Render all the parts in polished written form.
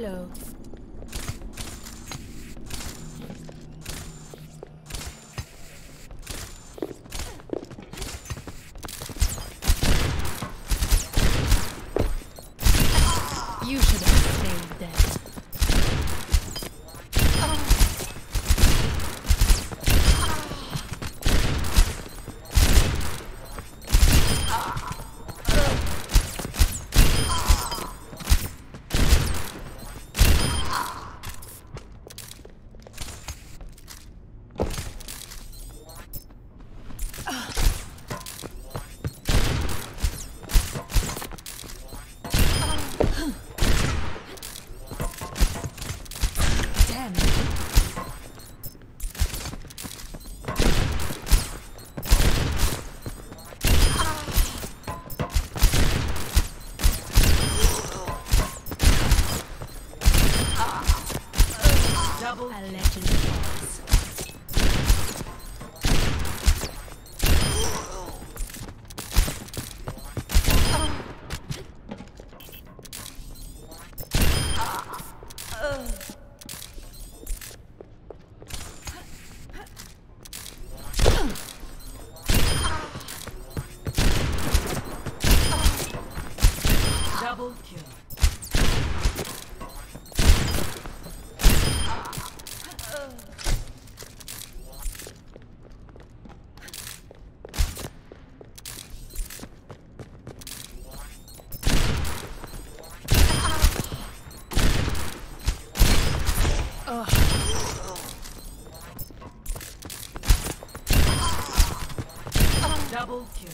Hello. You should have stayed there. A legend falls. Double kill. Double kill.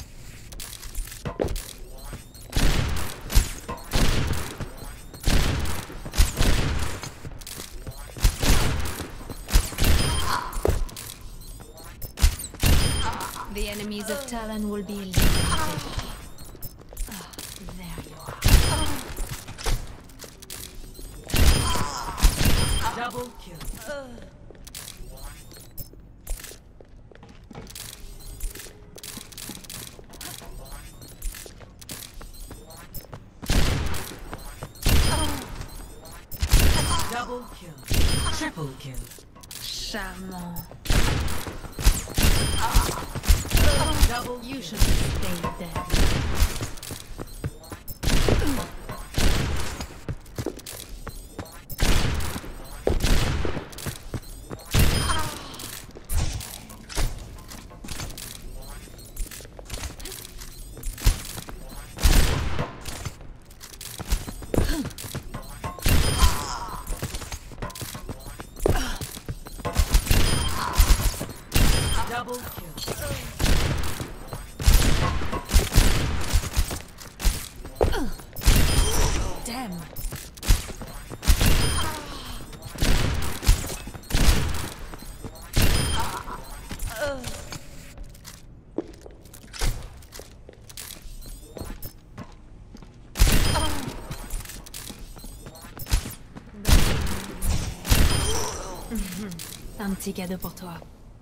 The enemies of Talon will be eliminated. There you are. Double kill. Double kill. Triple kill. Charmant. Double. You should have stayed there. Double kill. Damn. Un petit cadeau pour toi.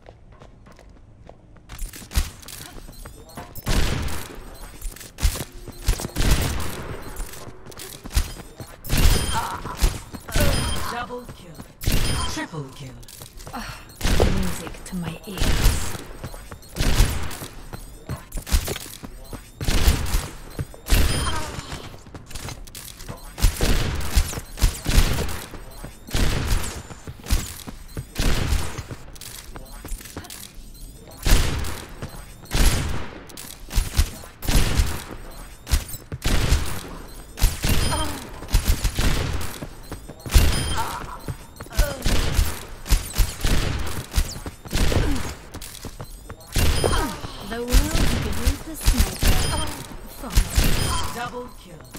Double kill. Triple kill. Music to my ears. The world begins to smell. Double kill.